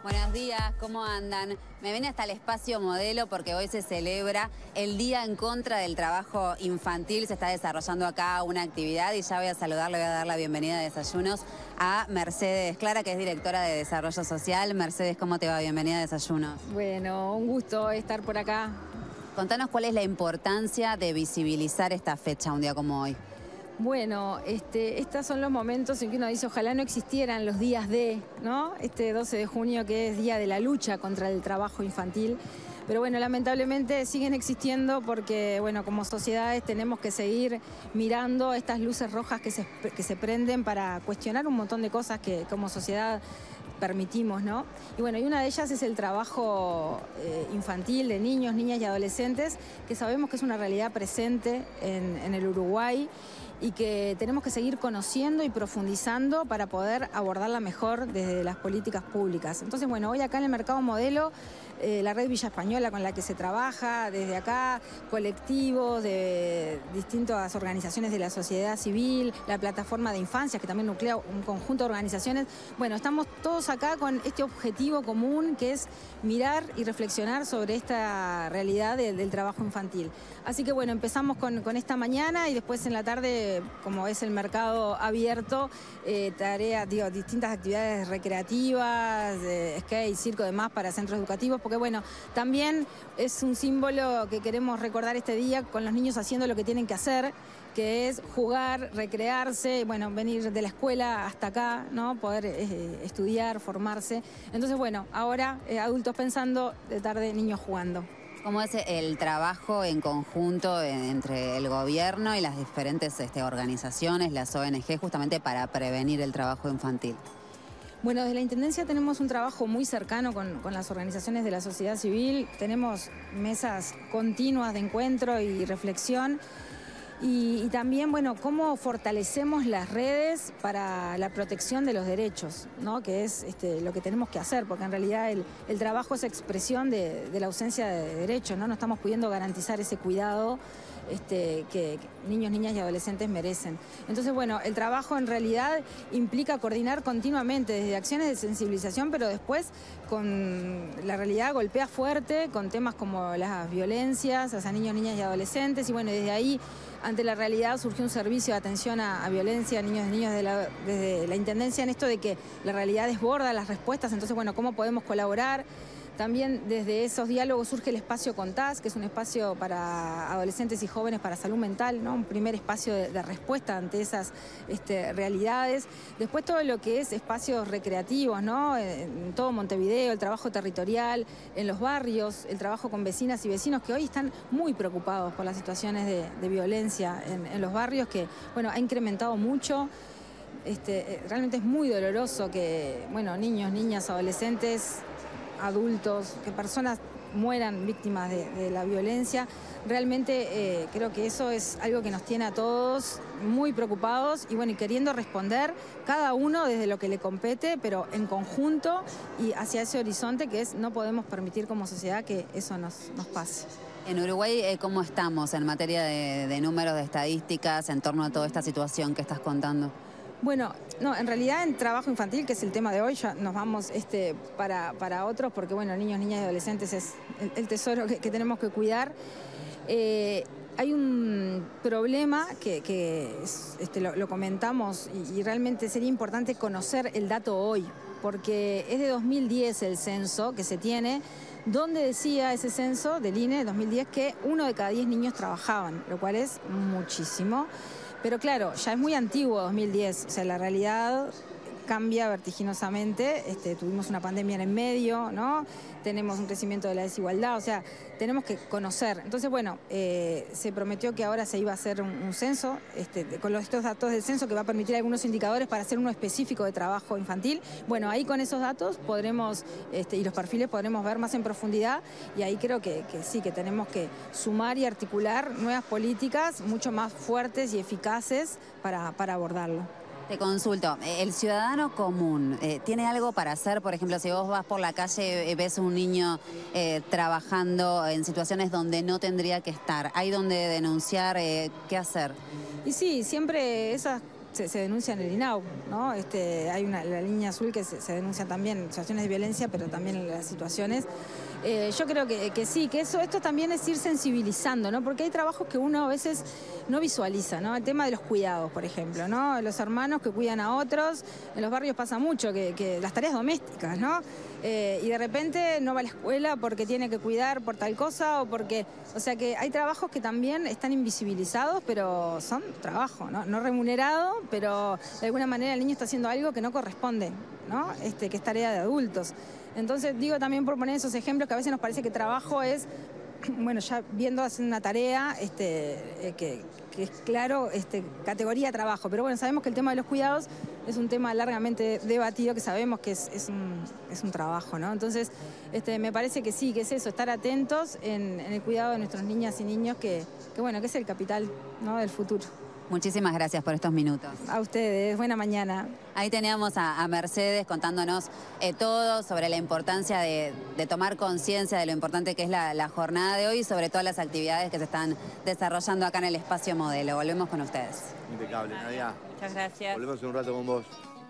Buenos días, ¿cómo andan? Me vine hasta el espacio Modelo porque hoy se celebra el Día en Contra del Trabajo Infantil. Se está desarrollando acá una actividad y ya voy a saludarle, voy a dar la bienvenida a Desayunos a Mercedes Clara, que es directora de Desarrollo Social. Mercedes, ¿cómo te va? Bienvenida a Desayunos. Bueno, un gusto estar por acá. Contanos cuál es la importancia de visibilizar esta fecha, un día como hoy. Bueno, estos son los momentos en que uno dice, ojalá no existieran los días ¿no? Este 12 de junio que es Día de la Lucha contra el Trabajo Infantil. Pero bueno, lamentablemente siguen existiendo porque, bueno, como sociedades tenemos que seguir mirando estas luces rojas que se prenden para cuestionar un montón de cosas que como sociedad permitimos, ¿no? Y bueno, y una de ellas es el trabajo infantil de niños, niñas y adolescentes, que sabemos que es una realidad presente en el Uruguay y que tenemos que seguir conociendo y profundizando para poder abordarla mejor desde las políticas públicas. Entonces, bueno, hoy acá en el Mercado Modelo, la Red Villa Española con la que se trabaja, desde acá, colectivos de distintas organizaciones de la sociedad civil, la Plataforma de Infancias, que también nuclea un conjunto de organizaciones. Bueno, estamos todos acá con este objetivo común que es mirar y reflexionar sobre esta realidad del trabajo infantil. Así que bueno, empezamos con esta mañana y después en la tarde, como es el mercado abierto, distintas actividades recreativas, skate, circo, demás para centros educativos, porque bueno, también es un símbolo que queremos recordar este día con los niños haciendo lo que tienen que hacer, que es jugar, recrearse, bueno, venir de la escuela hasta acá, ¿no? Poder estudiar, formarse. Entonces, bueno, ahora adultos pensando, de tarde niños jugando. ¿Cómo es el trabajo en conjunto entre el gobierno y las diferentes organizaciones, las ONG, justamente para prevenir el trabajo infantil? Bueno, desde la Intendencia tenemos un trabajo muy cercano con las organizaciones de la sociedad civil. Tenemos mesas continuas de encuentro y reflexión. Y también, bueno, cómo fortalecemos las redes para la protección de los derechos, ¿no? Que es lo que tenemos que hacer, porque en realidad el trabajo es expresión de la ausencia de derechos, ¿no? No estamos pudiendo garantizar ese cuidado que niños, niñas y adolescentes merecen. Entonces, bueno, el trabajo en realidad implica coordinar continuamente desde acciones de sensibilización, pero después con la realidad golpea fuerte con temas como las violencias hacia niños, niñas y adolescentes. Y bueno, desde ahí, ante la realidad, surgió un servicio de atención a violencia a niños y niñas desde la Intendencia en esto de que la realidad desborda las respuestas. Entonces, bueno, ¿cómo podemos colaborar? También desde esos diálogos surge el espacio Contás, que es un espacio para adolescentes y jóvenes para salud mental, ¿no? Un primer espacio de respuesta ante esas realidades. Después todo lo que es espacios recreativos, ¿no? En todo Montevideo, el trabajo territorial, en los barrios, el trabajo con vecinas y vecinos que hoy están muy preocupados por las situaciones de violencia en los barrios, que bueno, ha incrementado mucho. Realmente es muy doloroso que, bueno, niños, niñas, adolescentes, adultos, que personas mueran víctimas de la violencia. Realmente creo que eso es algo que nos tiene a todos muy preocupados y bueno, y queriendo responder cada uno desde lo que le compete, pero en conjunto y hacia ese horizonte que es no podemos permitir como sociedad que eso nos pase. En Uruguay, ¿cómo estamos en materia de números, de estadísticas, en torno a toda esta situación que estás contando? Bueno, no, en realidad en trabajo infantil, que es el tema de hoy, ya nos vamos para otros, porque bueno, niños, niñas y adolescentes es el tesoro que tenemos que cuidar. Hay un problema que lo comentamos y realmente sería importante conocer el dato hoy, porque es de 2010 el censo que se tiene, donde decía ese censo del INE de 2010 que 1 de cada 10 niños trabajaban, lo cual es muchísimo. Pero claro, ya es muy antiguo 2010, o sea, la realidad cambia vertiginosamente, tuvimos una pandemia en el medio, ¿no? Tenemos un crecimiento de la desigualdad, o sea, tenemos que conocer. Entonces, bueno, se prometió que ahora se iba a hacer un censo, con estos datos del censo que va a permitir algunos indicadores para hacer uno específico de trabajo infantil. Bueno, ahí con esos datos podremos, y los perfiles podremos ver más en profundidad, y ahí creo que sí, que tenemos que sumar y articular nuevas políticas mucho más fuertes y eficaces para abordarlo. Te consulto, el ciudadano común, ¿tiene algo para hacer? Por ejemplo, si vos vas por la calle, ves a un niño trabajando en situaciones donde no tendría que estar, ¿hay donde denunciar? ¿Qué hacer? Y sí, siempre esas se denuncia en el INAU, ¿no? Hay la línea azul que se denuncia también situaciones de violencia, pero también en las situaciones. Yo creo que sí, que esto también es ir sensibilizando, ¿no? Porque hay trabajos que uno a veces no visualiza, ¿no? El tema de los cuidados, por ejemplo, ¿no? Los hermanos que cuidan a otros, en los barrios pasa mucho, que las tareas domésticas, ¿no? Y de repente no va a la escuela porque tiene que cuidar por tal cosa o sea que hay trabajos que también están invisibilizados, pero son trabajo, ¿no? No remunerado, pero de alguna manera el niño está haciendo algo que no corresponde, ¿no? Que es tarea de adultos. Entonces digo también por poner esos ejemplos que a veces nos parece que trabajo es, bueno, ya viendo hacer una tarea que es claro, categoría trabajo, pero bueno, sabemos que el tema de los cuidados es un tema largamente debatido, que sabemos que es un trabajo, ¿no? Entonces, me parece que sí, que es eso, estar atentos en el cuidado de nuestras niñas y niños, que bueno, que es el capital, ¿no?, del futuro. Muchísimas gracias por estos minutos. A ustedes, buena mañana. Ahí teníamos a Mercedes contándonos todo sobre la importancia de tomar conciencia de lo importante que es la jornada de hoy y sobre todas las actividades que se están desarrollando acá en el Espacio Modelo. Volvemos con ustedes. Impecable, Nadia. Muchas gracias. Volvemos en un rato con vos.